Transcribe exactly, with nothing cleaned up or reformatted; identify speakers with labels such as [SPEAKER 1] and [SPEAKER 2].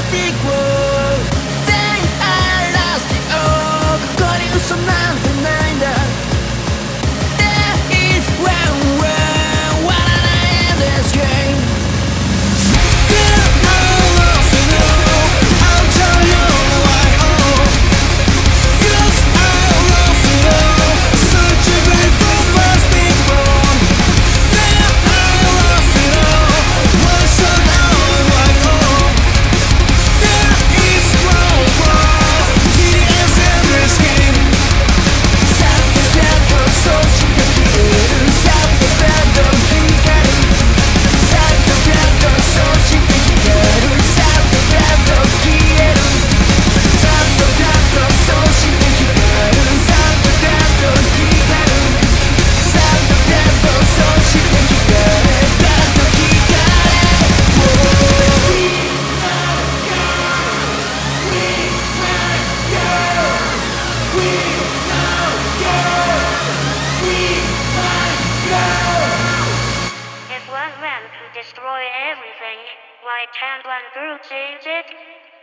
[SPEAKER 1] plastic world. They are lost the old. ここに嘘なんてないんだ。There is one world, what an endless game. You are lost and all. I'll tell you why. Oh, 'cause I'm lost and all. Searching for plastic world. There are lost and all. What's so down like oh. There is one world, T S endless game. サブブランド装置が消える。サブブランド光る。サブブランド装置が光る。サブブランド消える。サブブランド装置が光る。サブブランド光る。サブブランド装置が光る。ブランド光れ。We
[SPEAKER 2] If one man could destroy everything, why can't one group change it?